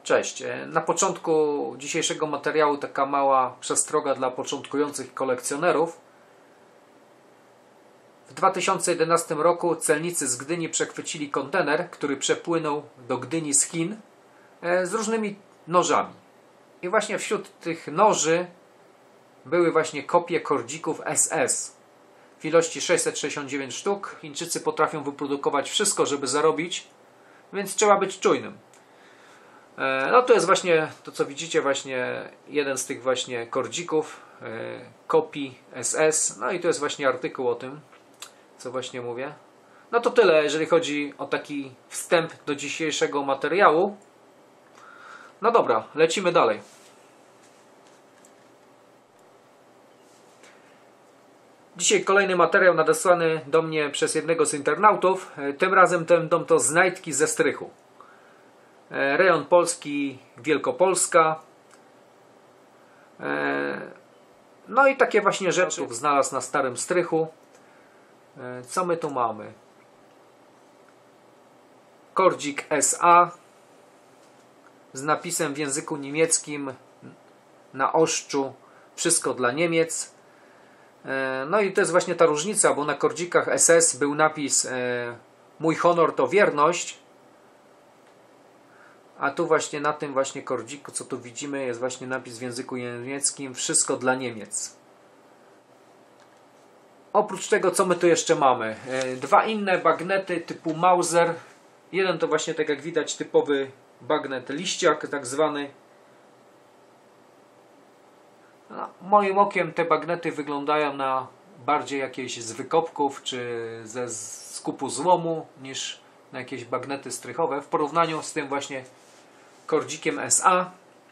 Cześć. Na początku dzisiejszego materiału taka mała przestroga dla początkujących kolekcjonerów. W 2011 roku celnicy z Gdyni przechwycili kontener, który przepłynął do Gdyni z Chin z różnymi nożami. I właśnie wśród tych noży były właśnie kopie kordzików SS w ilości 669 sztuk. Chińczycy potrafią wyprodukować wszystko, żeby zarobić, więc trzeba być czujnym. No to jest właśnie to, co widzicie, właśnie jeden z tych właśnie kordzików, kopii SS. No i to jest właśnie artykuł o tym, co właśnie mówię. No to tyle, jeżeli chodzi o taki wstęp do dzisiejszego materiału. No dobra, lecimy dalej. Dzisiaj kolejny materiał nadesłany do mnie przez jednego z internautów. Tym razem będą to znajdki ze strychu. Rejon Polski, Wielkopolska. No i takie właśnie rzeczy znalazł na starym strychu. Co my tu mamy? Kordzik SA z napisem w języku niemieckim na oszczu wszystko dla Niemiec. No i to jest właśnie ta różnica, bo na kordzikach SS był napis mój honor to wierność, a tu właśnie na tym właśnie kordziku, co tu widzimy, jest właśnie napis w języku niemieckim wszystko dla Niemiec. Oprócz tego, co my tu jeszcze mamy? Dwa inne bagnety typu Mauser. Jeden to właśnie, tak jak widać, typowy bagnet liściak tak zwany. No, moim okiem te bagnety wyglądają na bardziej jakieś z wykopków czy ze skupu złomu niż na jakieś bagnety strychowe w porównaniu z tym właśnie kordzikiem SA.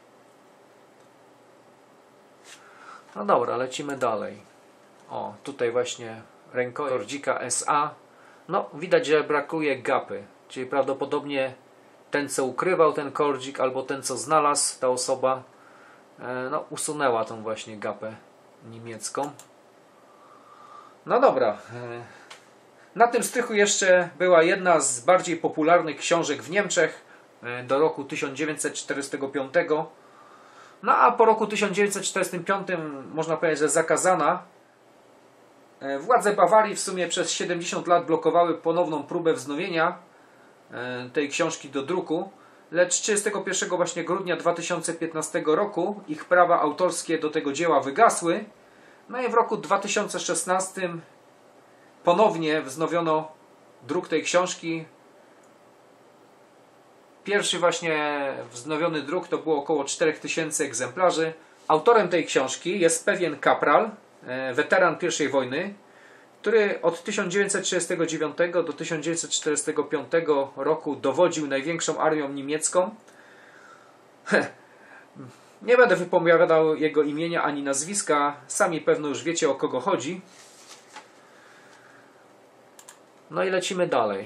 No dobra, lecimy dalej. O, tutaj właśnie rękojeść kordzika SA. No, widać, że brakuje gapy, czyli prawdopodobnie ten, co ukrywał ten kordzik, albo ten, co znalazł, ta osoba, no, usunęła tą właśnie gapę niemiecką. No dobra. Na tym strychu jeszcze była jedna z bardziej popularnych książek w Niemczech do roku 1945. No a po roku 1945 można powiedzieć, że zakazana. Władze Bawarii w sumie przez 70 lat blokowały ponowną próbę wznowienia tej książki do druku, lecz 31 właśnie grudnia 2015 roku ich prawa autorskie do tego dzieła wygasły. No i w roku 2016 ponownie wznowiono druk tej książki. Pierwszy właśnie wznowiony druk to było około 4000 egzemplarzy. Autorem tej książki jest pewien kapral, weteran I wojny, który od 1939 do 1945 roku dowodził największą armią niemiecką. Nie będę wypowiadał jego imienia ani nazwiska, sami pewno już wiecie, o kogo chodzi. No i lecimy dalej.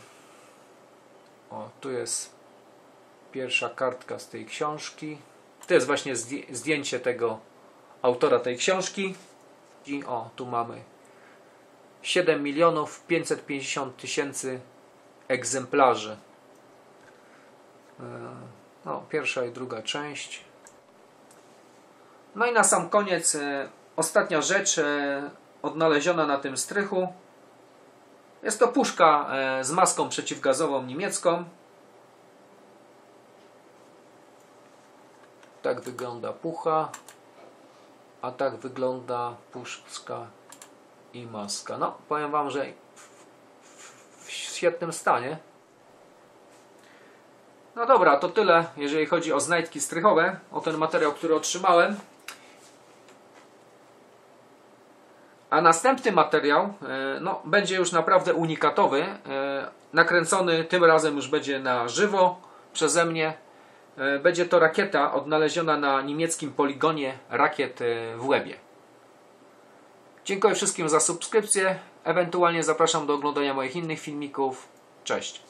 O, tu jest pierwsza kartka z tej książki. To jest właśnie zdjęcie tego autora tej książki. I o, tu mamy 7 550 000 egzemplarzy. No, pierwsza i druga część. No i na sam koniec ostatnia rzecz odnaleziona na tym strychu. Jest to puszka z maską przeciwgazową niemiecką. Tak wygląda pucha, a tak wygląda puszka i maska. No, powiem wam, że w świetnym stanie. No dobra, to tyle, jeżeli chodzi o znajdki strychowe, o ten materiał, który otrzymałem. A następny materiał no, będzie już naprawdę unikatowy. Nakręcony tym razem już będzie na żywo przeze mnie. Będzie to rakieta odnaleziona na niemieckim poligonie rakiet w Łebie. Dziękuję wszystkim za subskrypcję. Ewentualnie zapraszam do oglądania moich innych filmików. Cześć.